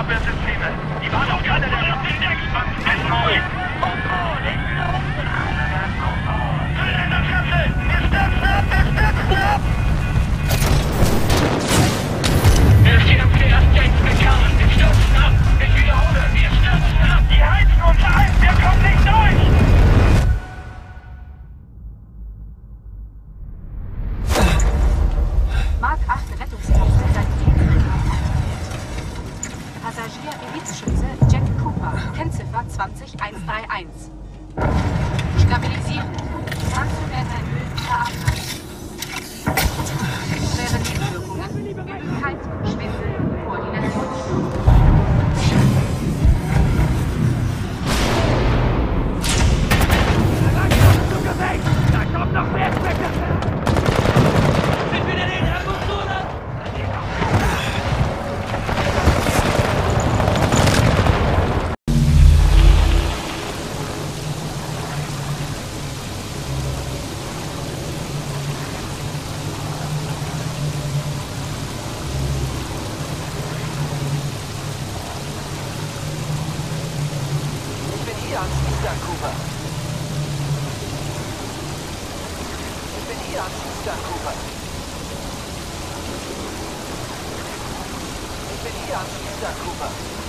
Abwehrsysteme. Die waren auf Kante der Deckbank. Ist neu. Zylinderkapsel! Wir stürzen ab! Wir stürzen ab! Ist die MPS-Tanks bekannt. Wir stürzen ab! Ich wiederhole, wir stürzen ab! Die heizen uns ein! Wir kommen nicht durch! Mark 8 Rettungskapsel seit 10 Passagier-Milizschütze Jack Cooper, Kennziffer 20131. Stabilisieren. Tankzuwert erhöht, verabreicht. Schwere Nebenwirkungen, Müdigkeit, Schwindel, Koordinationsstörungen. Da kommt noch mehr Specker! Sind wir denn in der Motorrad? Ich bin hier, Mr. Cooper. Ich bin hier, Mr. Cooper. Ich bin hier, Mr. Cooper.